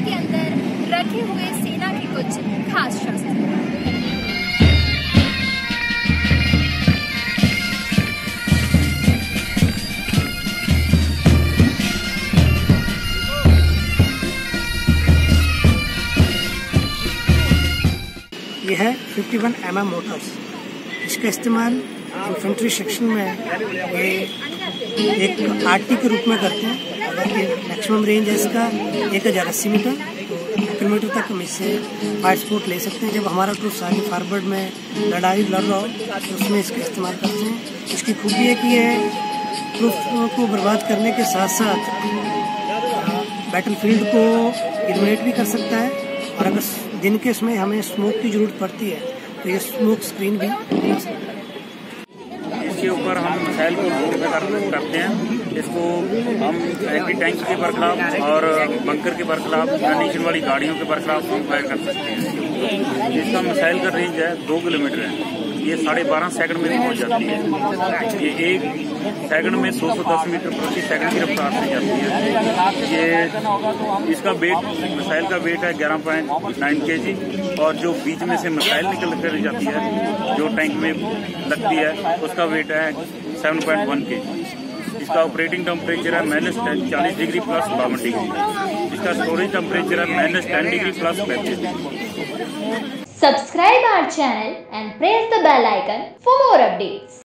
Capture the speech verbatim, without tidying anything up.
इसी के अंदर रखे हुए सेना के कुछ खास शस्त्र। यह है इक्यावन एम एम मोटर्स। इसका इस्तेमाल इन्फेंट्री सेक्शन में ये एक आरटी के रूप में करते हैं। अगर ये मैक्सिमम रेंज है इसका एक हज़ार अस्सी मीटर, तो किलोमीटर तक हम इससे फायर सपोर्ट ले सकते हैं। जब हमारा ट्रूप्स आगे फॉरवर्ड में लड़ाई लड़ रहा हो तो उसमें इसका इस्तेमाल करते हैं। इसकी खूबी है कि ये ट्रूप्स को बर्बाद करने के साथ साथ बैटल फील्ड को इलिमिनेट भी कर सकता है। और अगर दिन के समय हमें स्मोक की जरूरत पड़ती है तो ये स्मोक स्क्रीन भी कर सकता है। इसके ऊपर हम मिसाइल को लोड करते हैं। इसको हम एंटी टैंक के बरखिलाफ और बंकर के बरखिलाफ, गनीशन वाली गाड़ियों के बरखिलाफ हम फायर कर सकते हैं। इसका मिसाइल का रेंज है दो किलोमीटर है। ये साढ़े बारह सेकंड में भी पहुंच जाती है। ये एक सेकंड में सौ सौ दस मीटर प्रति सेकंड की रफ्तार से जाती है। ये इसका वेट, मिसाइल का वेट है ग्यारह पॉइंट नाइन के जी। और जो बीच में से मिसाइल निकल कर जाती है, जो टैंक में लगती है, उसका वेट है seven point one K G. इसका ऑपरेटिंग टेम्परेचर है माइनस चालीस डिग्री प्लस बावन डिग्री। इसका स्टोरेज टेम्परेचर है माइनस टेन डिग्री प्लस पैंतीस degree. Subscribe our channel and press the bell icon for more updates.